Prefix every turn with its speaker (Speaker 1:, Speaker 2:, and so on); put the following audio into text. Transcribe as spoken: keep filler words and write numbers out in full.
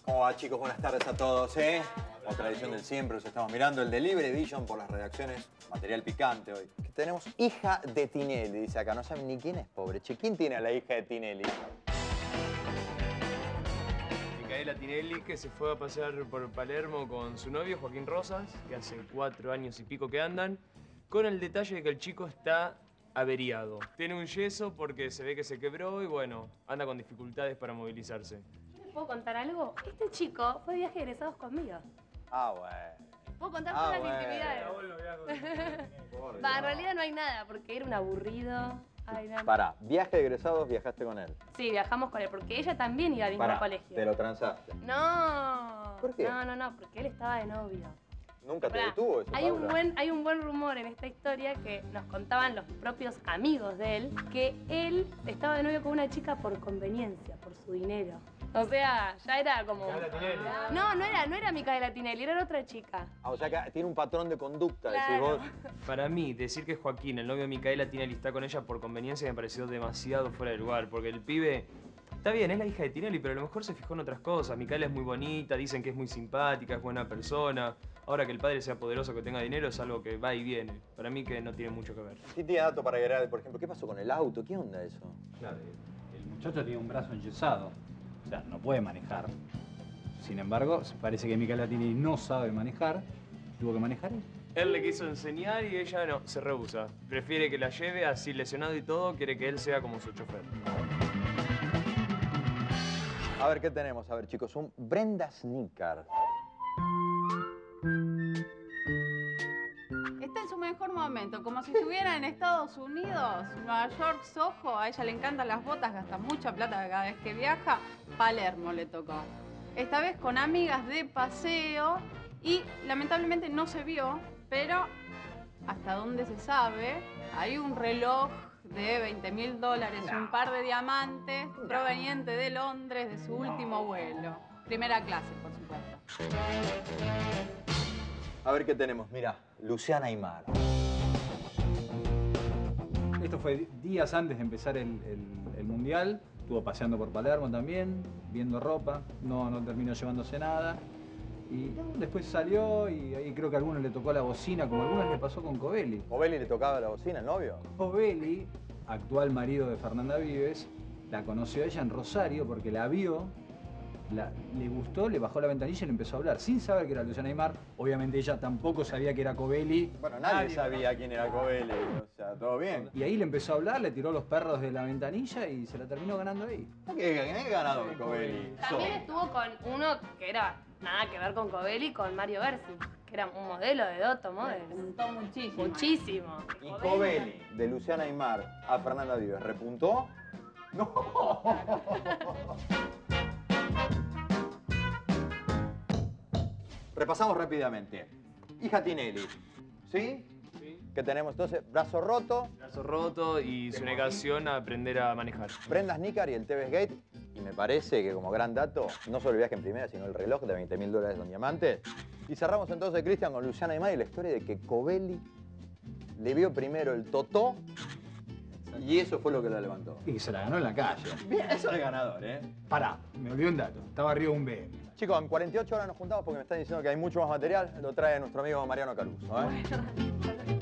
Speaker 1: ¿Cómo va, chicos? Buenas tardes a todos, ¿eh? Otra edición del Siempre, los estamos mirando. El Delivery Edition por las redacciones. Material picante hoy. Que tenemos hija de Tinelli, dice acá. No saben ni quién es, pobre. Che, ¿quién tiene a la hija de Tinelli?
Speaker 2: Micaela Tinelli, que se fue a pasear por Palermo con su novio, Joaquín Rosas, que hace cuatro años y pico que andan, con el detalle de que el chico está averiado. Tiene un yeso porque se ve que se quebró y, bueno, anda con dificultades para movilizarse.
Speaker 3: ¿Puedo contar algo? Este chico fue de viaje de egresados conmigo.
Speaker 1: Ah, bueno.
Speaker 3: ¿Puedo contar
Speaker 1: Ah,
Speaker 3: todas
Speaker 1: bueno.
Speaker 3: las intimidades? Va, en realidad no hay nada, porque era un aburrido. Ay, no.
Speaker 1: Pará, viaje de egresados, viajaste con él.
Speaker 3: Sí, viajamos con él, porque ella también iba al mismo
Speaker 1: Pará,
Speaker 3: colegio.
Speaker 1: te lo transaste.
Speaker 3: No.
Speaker 1: ¿Por qué?
Speaker 3: No, no, no, porque él estaba de novio.
Speaker 1: ¿Nunca te
Speaker 3: Pará,
Speaker 1: detuvo eso,
Speaker 3: hay un,
Speaker 1: Paula?
Speaker 3: buen, hay un buen rumor en esta historia que nos contaban los propios amigos de él, que él estaba de novio con una chica por conveniencia, por su dinero. O sea, ya era como... No, no era, no era Micaela Tinelli, era otra chica.
Speaker 1: Ah, o sea que tiene un patrón de conducta,
Speaker 3: Claro.
Speaker 1: decís vos.
Speaker 2: Para mí, decir que Joaquín, el novio de Micaela Tinelli, está con ella por conveniencia me pareció demasiado fuera de lugar, porque el pibe... Está bien, es la hija de Tinelli, pero a lo mejor se fijó en otras cosas. Micaela es muy bonita, dicen que es muy simpática, es buena persona. Ahora que el padre sea poderoso, que tenga dinero, es algo que va y viene. Para mí que no tiene mucho que ver.
Speaker 1: ¿Qué tiene dato para agregar, por ejemplo? ¿Qué pasó con el auto? ¿Qué onda eso?
Speaker 4: Claro, el muchacho tiene un brazo enyesado, o sea, no puede manejar. Sin embargo, parece que Micaela Tinelli no sabe manejar, tuvo que manejar él.
Speaker 2: Él le quiso enseñar y ella no, se rehúsa. Prefiere que la lleve así lesionado y todo, quiere que él sea como su chofer.
Speaker 1: A ver, ¿qué tenemos? A ver, chicos, un Brenda Snicker.
Speaker 5: Está en su mejor momento, como si estuviera en Estados Unidos, Nueva York, Soho. A ella le encantan las botas, gasta mucha plata cada vez que viaja. Palermo le tocó. Esta vez con amigas de paseo y lamentablemente no se vio, pero hasta donde se sabe, hay un reloj de veinte mil dólares, un par de diamantes proveniente de Londres de su último vuelo. Primera clase, por supuesto.
Speaker 1: A ver qué tenemos. Mira, Luciana Aymar.
Speaker 4: Esto fue días antes de empezar el, el- el Mundial. Estuvo paseando por Palermo también, viendo ropa. No, no terminó llevándose nada. Y no, después salió y ahí creo que a algunos le tocó la bocina, como a algunos le pasó con Covelli.
Speaker 1: ¿Covelli le tocaba la bocina, el novio?
Speaker 4: Covelli, actual marido de Fernanda Vives, la conoció a ella en Rosario porque la vio, la- le gustó, le bajó la ventanilla y le empezó a hablar, sin saber que era Luciana Aymar. Obviamente ella tampoco sabía que era Covelli.
Speaker 1: Bueno, nadie sabía quién era Covelli. O sea, ¿todo bien?
Speaker 4: Y ahí le empezó a hablar, le tiró los perros de la ventanilla y se la terminó ganando ahí.
Speaker 1: ¿Qué, ¿Quién es ganador Covelli?
Speaker 3: También estuvo con uno que era nada que ver con Covelli, con Mario Bersi, que era un modelo de Dotto Models.
Speaker 5: Preguntó muchísimo.
Speaker 3: Muchísimo.
Speaker 1: ¿Y Covelli, de Luciana Aymar a Fernanda Vives, repuntó? ¡No! Repasamos rápidamente. Hija Tinelli, ¿sí?
Speaker 2: Sí.
Speaker 1: ¿Qué tenemos entonces? Brazo roto,
Speaker 2: Brazo roto y su negación a aprender a manejar.
Speaker 1: Brenda Snicker y el Tevez Gate. Y me parece que como gran dato, no solo el viaje en primera, sino el reloj de veinte mil dólares con diamantes. Y cerramos entonces, Cristian, con Luciana Aymar y la historia de que Covelli le vio primero el totó y eso fue lo que la levantó.
Speaker 4: Y se la ganó en la calle.
Speaker 1: Bien, eso es el ganador, ¿eh?
Speaker 4: Pará, me olvidé un dato. Estaba arriba de un B M.
Speaker 1: Chicos, en cuarenta y ocho horas nos juntamos porque me están diciendo que hay mucho más material. Lo trae nuestro amigo Mariano Caruso, ¿eh?
Speaker 3: Bueno,